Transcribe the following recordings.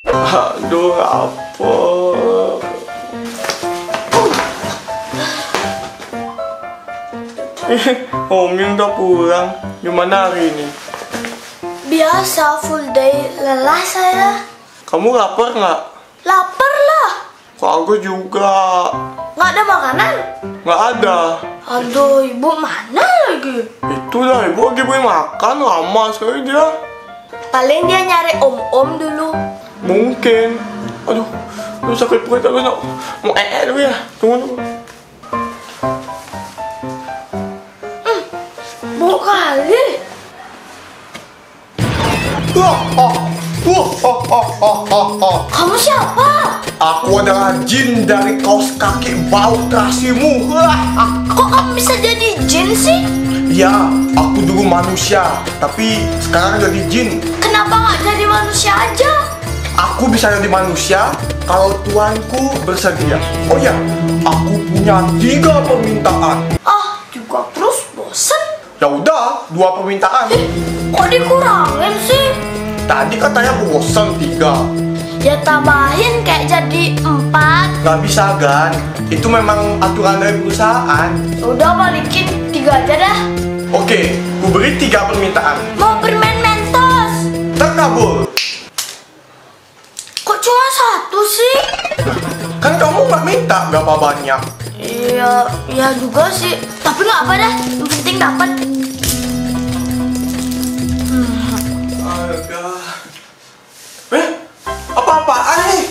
Aduh, apa? Om Yung udah pulang. Gimana hari ini? Biasa, full day, lelah saya. Kamu lapar nggak? Lapar lah. Kok aku juga. Nggak ada makanan? Nggak ada. Aduh, ibu mana lagi? Itulah, ibu lagi beli makan, lama sekali dia. Paling dia nyari om-om dulu. Mungkin. Aduh, sakit perut aku mau dulu ya. Tunggu. Bu kali. Kamu siapa? Aku adalah jin dari kaos kaki bau terasimu. Kok kamu bisa jadi jin sih? Ya, aku dulu manusia, tapi sekarang jadi jin. Kenapa nggak jadi manusia aja? Aku bisa jadi manusia kalau tuanku bersedia. Oh ya, aku punya 3 permintaan. Ah, juga terus bosen. Ya udah, 2 permintaan. Kok dikurangin sih? Tadi katanya bosan 3. Ya tambahin kayak jadi 4. Gak bisa, Gan. Itu memang aturan dari perusahaan. Udah balikin 3 aja dah. Oke, ku beri 3 permintaan. Mau permen Mentos. Terkabul. Kok cuma 1 sih? Kan kamu gak minta berapa banyak. Iya, iya juga sih. Tapi nggak apa dah. Yang penting dapat. Apa-apaan nih?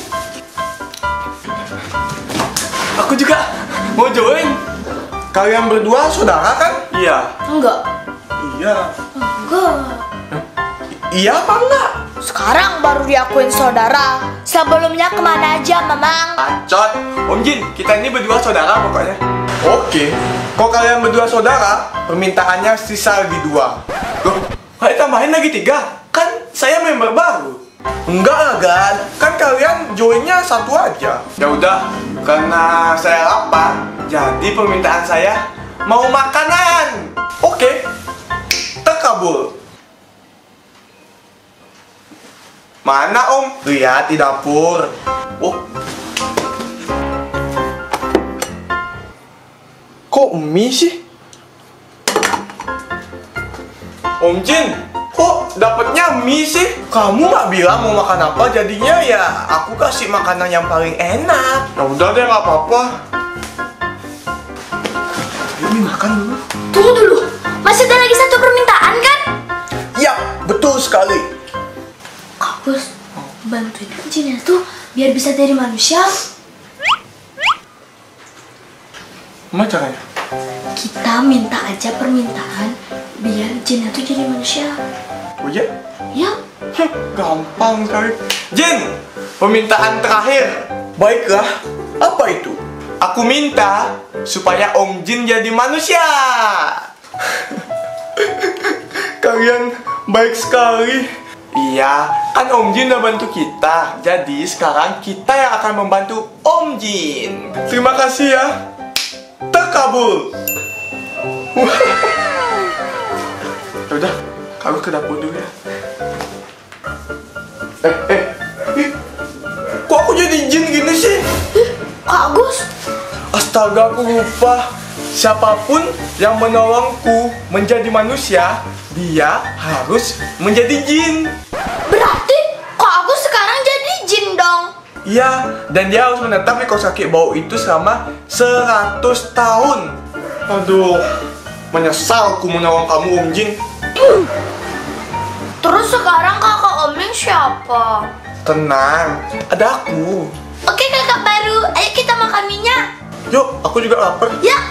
Aku juga mau join. Kalian berdua saudara kan? Iya. Enggak. Iya. Enggak. Iya apa enggak? Sekarang baru diakuin saudara. Sebelumnya kemana aja, Mamang? Acot. Om Jin, kita ini berdua saudara pokoknya. Oke. Kalau kalian berdua saudara, permintaannya sisa lagi 2. Loh, ayo tambahin lagi 3. Kan saya member baru. Enggak lah, Gan. Kan kalian joinnya 1 aja. Ya udah, karena saya lapar, jadi permintaan saya mau makanan. Oke. Terkabul. Mana Om? Lihat di dapur. Oh. Kok mie sih? Om Jin, kok dapatnya mie sih? Kamu nggak bilang mau makan apa, jadinya ya aku kasih makanan yang paling enak. Ya udah deh, nggak apa-apa. Ini makan dulu. Tunggu dulu. Masih ada lagi 1 permintaan kan? Ya, betul sekali. Kabus, bantuin jinnya tuh biar bisa jadi manusia. Gimana caranya? Kita minta aja permintaan biar jinnya tuh jadi manusia. Oh ya? Ya. Gampang sekali. Jin, permintaan terakhir. Baiklah, apa itu? Aku minta supaya Om Jin jadi manusia. Kalian baik sekali. Iya, kan Om Jin udah bantu kita. Jadi sekarang kita yang akan membantu Om Jin. Terima kasih ya. Terkabul. Udah, aku ke dapur dulu ya. Kok aku jadi jin gini sih? Kak Agus. Astaga, aku lupa. Siapapun yang menolongku menjadi manusia, dia harus menjadi jin. Berarti Kak Agus sekarang jadi jin dong. Iya, dan dia harus menetap di kaos kaki bau itu selama 100 tahun. Aduh, menyesal aku menolong kamu, Om Jin. Terus sekarang kakak Om Ling siapa? Tenang, ada aku. Oke kakak baru, ayo kita makan minyak. Yuk, aku juga lapar. Ya.